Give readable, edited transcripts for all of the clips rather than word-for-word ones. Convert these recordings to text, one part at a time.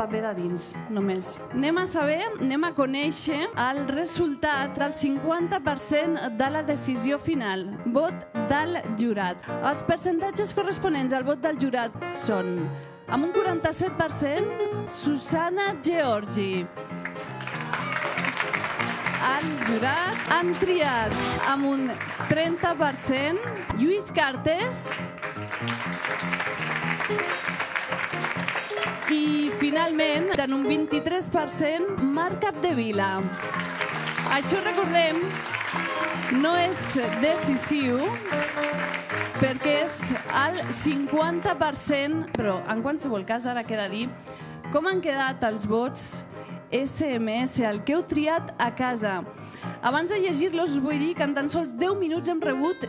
paper de dins, només. Anem a conèixer el resultat del 50% de la decisió final. Vot del jurat. Els percentatges corresponents al vot del jurat són, amb un 47%, Susana Georgi. El jurat han triat amb un 30% Lluís Cartes i finalment en un 23% Marc Capdevila. Això, recordem, no és decisiu perquè és el 50%, però en qualsevol cas ara queda dir com han quedat els vots SMS, el que heu triat a casa. Abans de llegir-los us vull dir que en tan sols 10 minuts hem rebut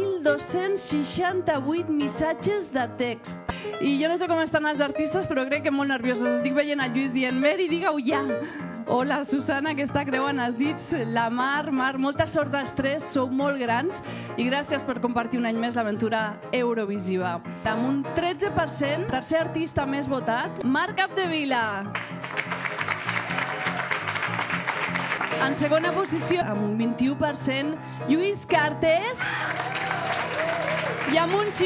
1.268 missatges de text. I jo no sé com estan els artistes, però crec que molt nerviosos. Estic veient el Lluís dient, Meri, digue-ho ja. O la Susana, que està creuant els dits. La Mar, molta sort dels tres, sou molt grans. I gràcies per compartir un any més l'aventura Eurovisiva. Amb un 13%, tercer artista més votat, Marc Capdevila. En segona posició, amb un 21%, Lluís Cartes. I amb un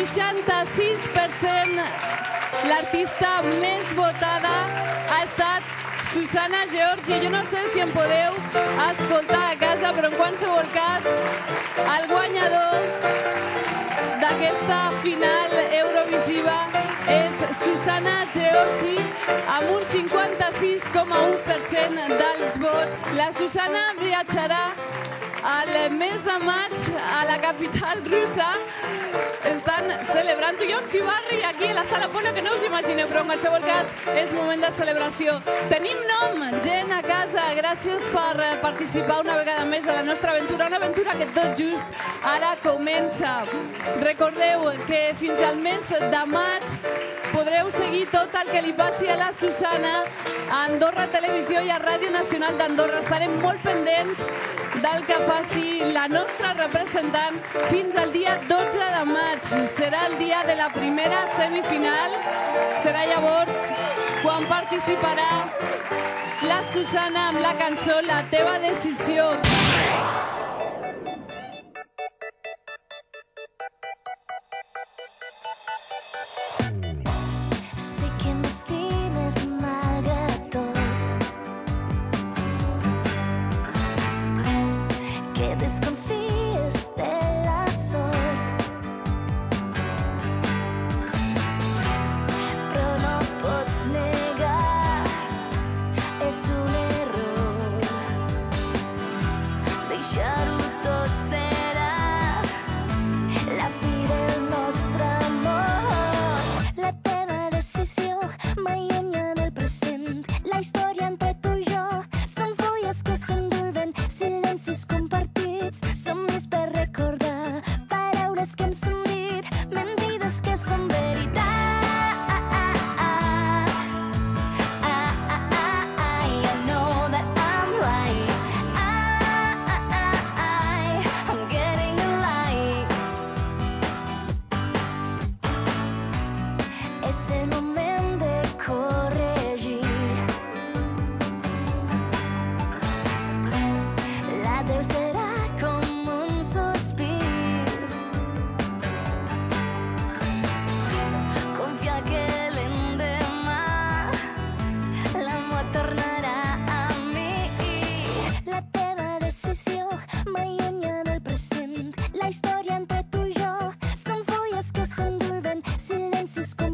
66%, l'artista més votada ha estat Susana Georgi. Jo no sé si em podeu escoltar a casa, però en qualsevol cas, el guanyador d'aquesta final Eurovisiva és Susana Georgi, amb un 56,1% dels vots. La Susana viatjarà al mes de maig a la capital russa. Estan celebrant-ho. Hi ha un xivarri aquí a la sala Polo que no us imagineu, però en qualsevol cas és moment de celebració. Tenim nom, gent a casa. Gràcies per participar una vegada més a la nostra aventura, una aventura que tot just ara comença. Recordeu que fins al mes de maig podreu seguir tot el que li passi a la Susana a Andorra Televisió i a Ràdio Nacional d'Andorra. Estarem molt pendents del que faci la nostra representant fins al dia 12 de maig. Serà el dia de la primera semifinal. Serà llavors quan participarà la Susana amb la cançó La teva decisió.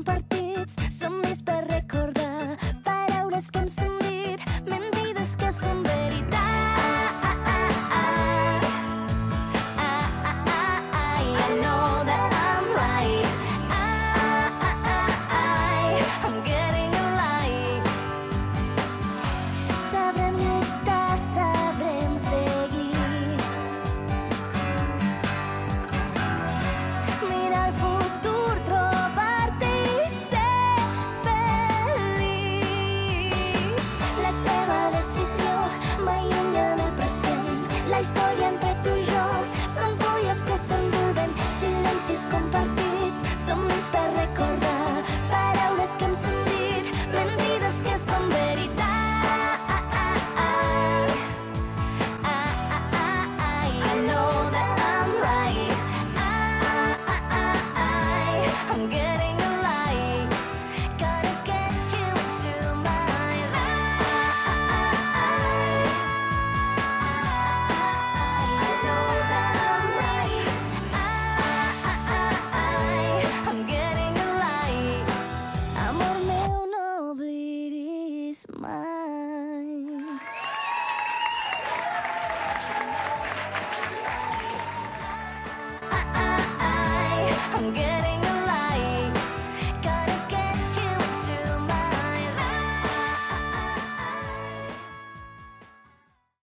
Som més per recordar paraules que hem sentit, mentides que s'han